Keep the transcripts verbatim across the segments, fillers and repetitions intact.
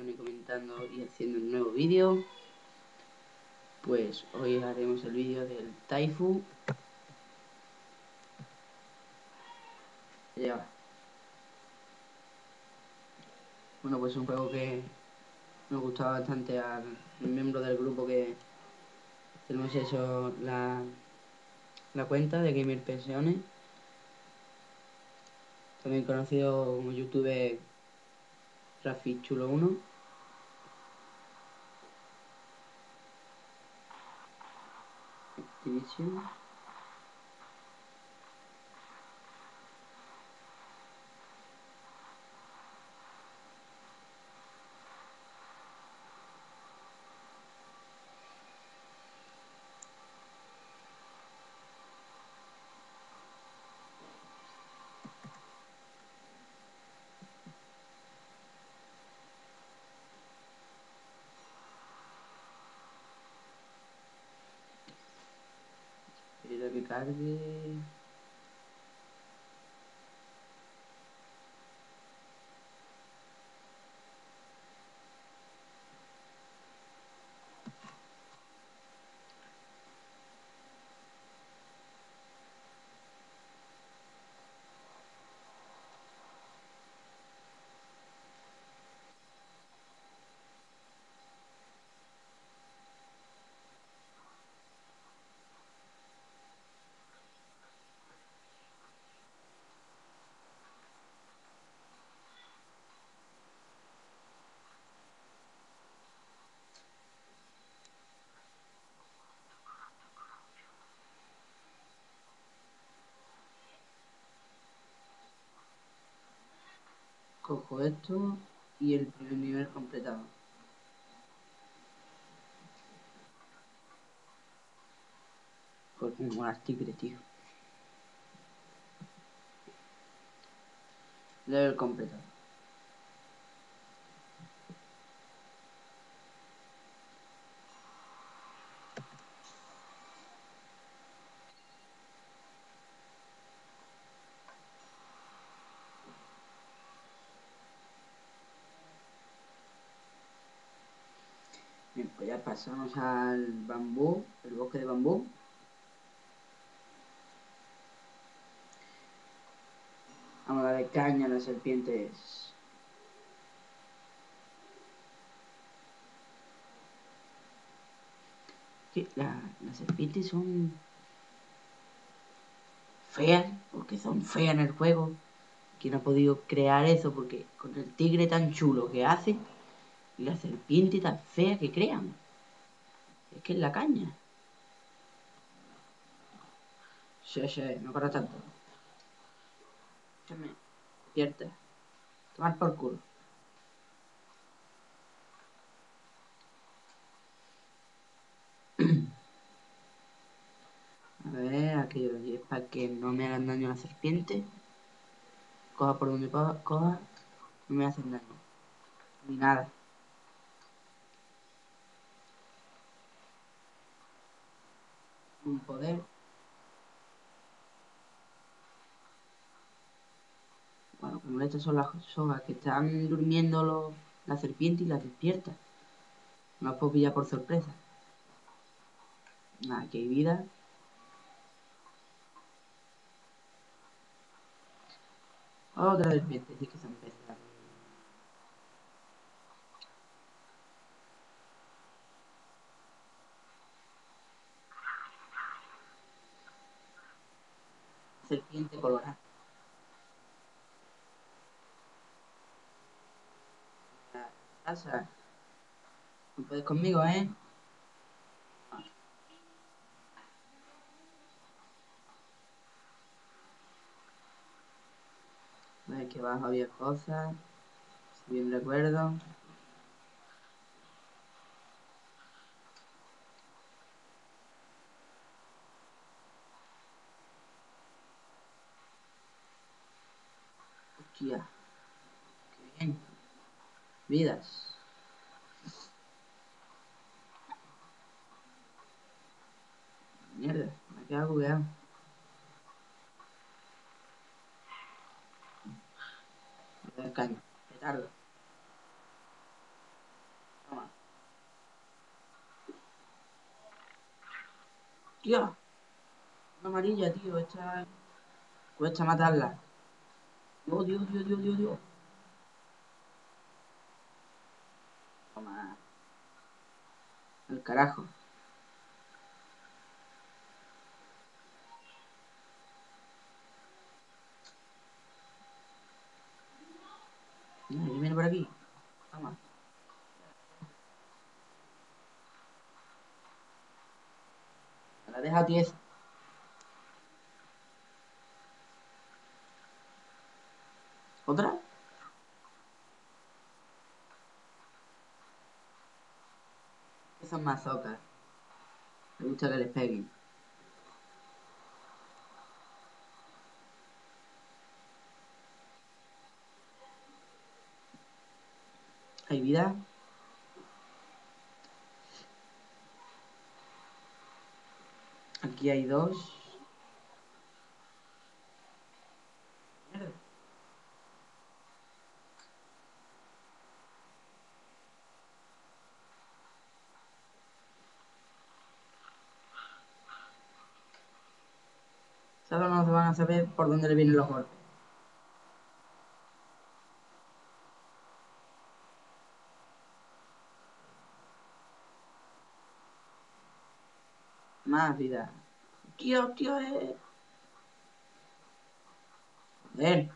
y comentando y haciendo un nuevo vídeo. Pues hoy haremos el vídeo del Taifu. Ya. Bueno, pues es un juego que nos gustaba bastante al miembro del grupo que tenemos hecho la, la cuenta de Gamer Pensiones, también conocido como youtuber Rafi Chulo uno. Activision. Espera que cargue. Cojo esto y el primer nivel completado. Con un tigre, tío. Level completado. Bien, pues ya pasamos al bambú, el bosque de bambú. Vamos a darle caña a las serpientes. Que la, las serpientes son feas, porque son feas en el juego. ¿Quién ha podido crear eso? Porque con el tigre tan chulo que hace y la serpiente tan fea que crean. Es que es la caña. Sí, sí, no para tanto. Escúchame, despierta. Tomar por culo. A ver, aquello de allí es para que no me hagan daño a la serpiente. Coja por donde coja, coja no me hacen daño. Ni nada. Un poder. Bueno, como estas son las sogas que están durmiendo los, la serpiente y las despierta. No las puedo pillar por sorpresa. Nada, que hay vida. Otra serpiente, sí que son pesadas. Serpiente colorada. Casa. No puedes conmigo, ¿eh? A ver, que abajo había cosas. Si bien recuerdo. Hostia. Qué bien. Vidas. Mierda, me he quedado bugueado. Voy a dar caña. Petardo. Tío, una amarilla, tío. Esta cuesta matarla. Dios, Dios, Dios, Dios, Dios, Dios. Toma. El carajo. Mira, que viene por aquí. Toma. Me la deja tiesa. ¿Otra? Esas mazocas. Me gusta que les peguen. ¿Hay vida? Aquí hay dos. Mierda. Solo no se van a saber por dónde le vienen los golpes. Más vida. Tío, tío, eh. Joder.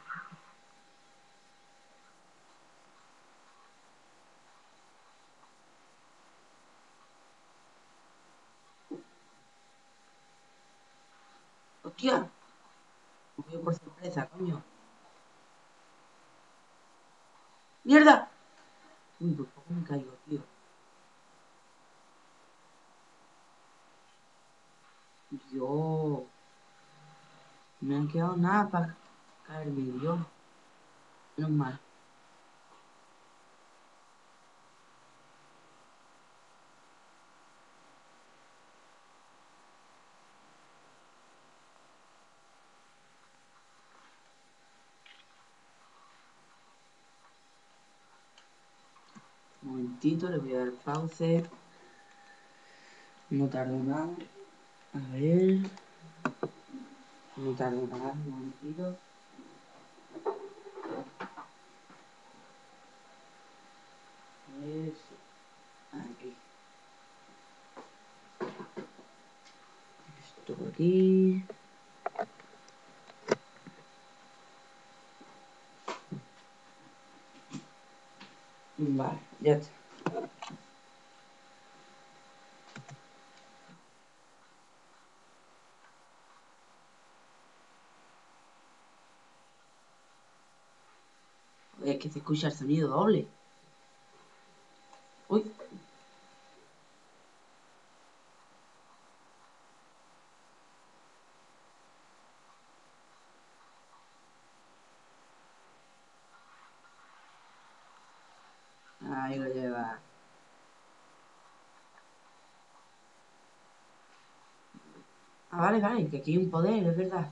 Hostia. Me voy por sorpresa, coño. ¡Mierda! Uy, por poco me caigo, tío. Dios. Me ha quedado nada para caerme, Dios. Menos mal. Un momentito, le voy a dar pause. No tardo nada. A ver. No tardo nada, un momentito. Eso. Aquí. Esto por aquí. Vale, ya está. Es que se escucha el sonido doble. Uy. Ahí lo lleva. Ah, vale, vale, que aquí hay un poder, es verdad.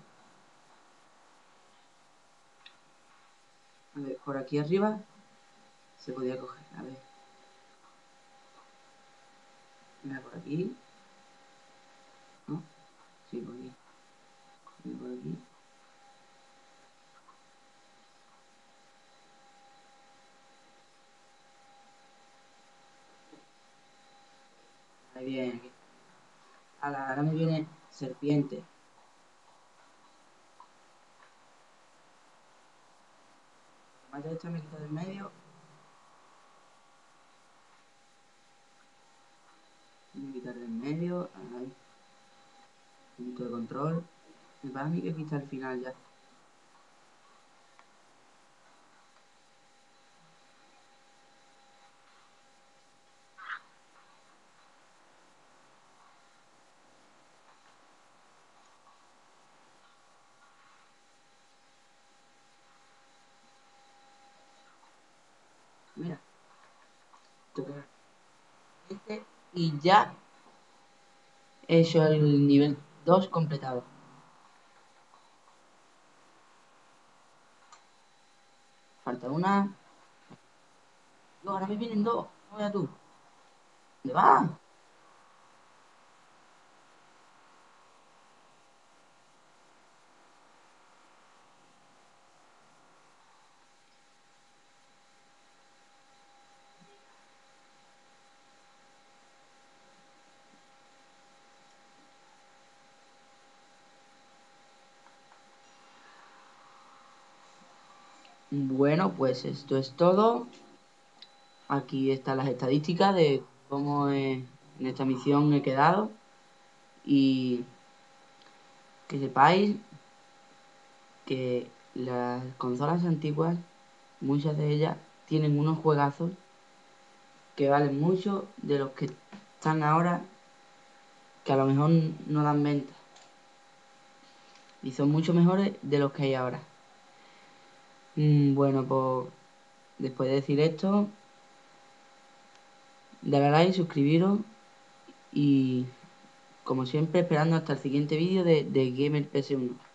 A ver, por aquí arriba se podía coger. A ver. Mira, por aquí. ¿No? Sí, por aquí. Y por aquí. Ahí viene. Aquí. Ala, ahora me viene serpiente. Mata esta, me quita del medio. Me quitar del medio. Ahí. Punto de control. Me va a mí que quita al final ya. Mira. Toca este y ya he hecho el nivel dos completado. Falta una. No, ahora me vienen dos. No, ya tú. ¿Dónde vas? Bueno, pues esto es todo. Aquí están las estadísticas de cómo he- en esta misión he quedado. Y que sepáis que las consolas antiguas, muchas de ellas, tienen unos juegazos que valen mucho de los que están ahora, que a lo mejor no dan venta. Y son mucho mejores de los que hay ahora. Mm, bueno, pues después de decir esto, dale a like, suscribiros y como siempre esperando hasta el siguiente vídeo de, de Gamer P S uno.